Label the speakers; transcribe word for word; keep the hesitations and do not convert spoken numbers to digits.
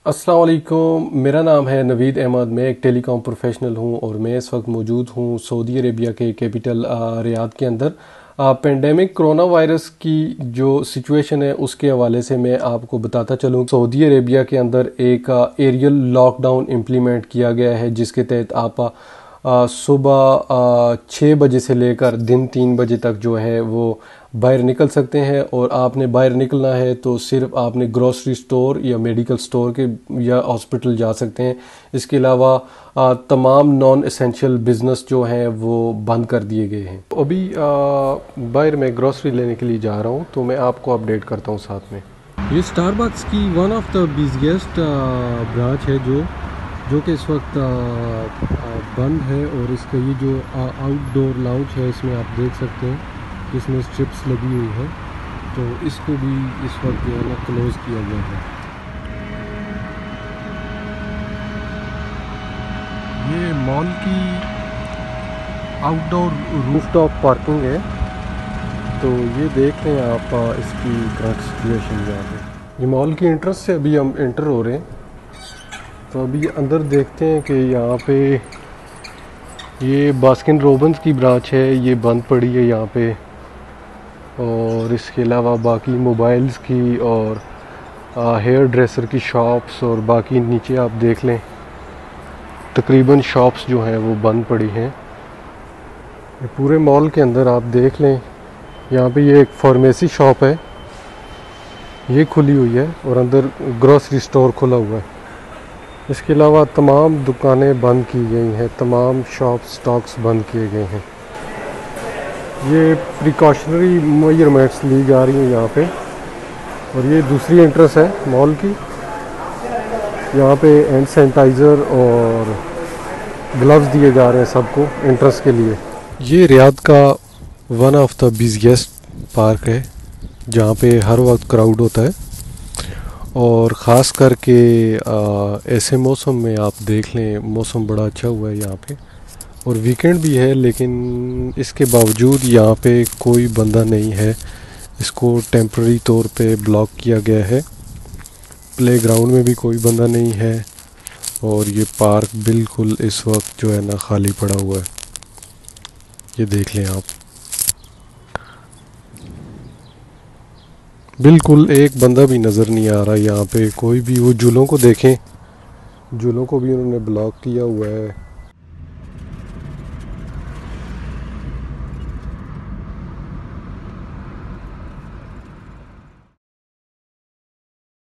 Speaker 1: السلام علیکم، میرا نام ہے نوید احمد، میں ایک ٹیلی کام پروفیشنل ہوں اور میں اس وقت موجود ہوں سعودی عربیہ کے کیپٹل ریاض کے اندر۔ پینڈیمک کرونا وائرس کی جو سچویشن ہے اس کے حوالے سے میں آپ کو بتاتا چلوں۔ سعودی عربیہ کے اندر ایک ایریل لاک ڈاؤن امپلیمنٹ کیا گیا ہے جس کے تحت آپ صبح چھ بجے سے لے کر دن تین بجے تک جو ہے وہ باہر نکل سکتے ہیں، اور آپ نے باہر نکلنا ہے تو صرف آپ نے گروسری سٹور یا میڈیکل سٹور کے یا ہاسپٹل جا سکتے ہیں۔ اس کے علاوہ تمام نان اسینشل بزنس جو ہیں وہ بند کر دیے گئے ہیں۔ ابھی باہر میں گروسری لینے کے لیے جا رہا ہوں تو میں آپ کو اپڈیٹ کرتا ہوں ساتھ میں۔ یہ اسٹار بکس کی one of the busiest branch ہے جو جو کہ اس وقت بند ہے، اور اس کا یہ جو آؤٹ ڈور لاؤنج ہے اس میں آپ دیکھ سکتے ہیں اس میں اسٹرپس لگی ہوئی ہیں، تو اس کو بھی اس وقت جو ہے نا کلوز کیا گیا ہے۔ یہ مال کی outdoor rooftop parking ہے، تو یہ دیکھ لیں آپ اس کی کرنٹ سچویشن یہاں پہ۔ یہ مال کی انٹرنس سے ابھی ہم انٹر ہو رہے ہیں، تو ابھی اندر دیکھتے ہیں کہ یہاں پہ یہ باسکن روبنز کی برانچ ہے، یہ بند پڑی ہے یہاں پہ، اور اس کے علاوہ باقی موبائلز کی اور ہیئر ڈریسر کی شاپس اور باقی نیچے آپ دیکھ لیں تقریباً شاپس جو ہیں وہ بند پڑی ہیں۔ پورے مال کے اندر آپ دیکھ لیں، یہاں پہ یہ ایک فارمیسی شاپ ہے، یہ کھلی ہوئی ہے، اور اندر گروسری سٹور کھلا ہوا ہے۔ اس کے علاوہ تمام دکانیں بند کی گئی ہیں، تمام شاپ سٹاکس بند کیے گئے ہیں۔ یہ پریکاشنری میجرمنٹس لی جا رہی ہیں یہاں پہ، اور یہ دوسری انٹرس ہے مال کی۔ یہاں پہ ہینڈ سینیٹائزر اور گلوز دیے جا رہے ہیں سب کو انٹرس کے لیے۔ یہ ریاض کا one of the busiest park ہے جہاں پہ ہر وقت کراؤڈ ہوتا ہے، اور خاص کر کے ایسے موسم میں آپ دیکھ لیں موسم بڑا اچھا ہوا ہے یہاں پہ، اور ویکنڈ بھی ہے، لیکن اس کے باوجود یہاں پہ کوئی بندہ نہیں ہے۔ اس کو ٹیمپرری طور پہ بلاک کیا گیا ہے، پلے گراؤنڈ میں بھی کوئی بندہ نہیں ہے، اور یہ پارک بالکل اس وقت جو ہے نا خالی پڑا ہوا ہے۔ یہ دیکھ لیں آپ، بالکل ایک بندہ بھی نظر نہیں آ رہا یہاں پہ کوئی بھی۔ وہ جھولوں کو دیکھیں، جھولوں کو بھی انہوں نے بلاک کیا ہوا ہے۔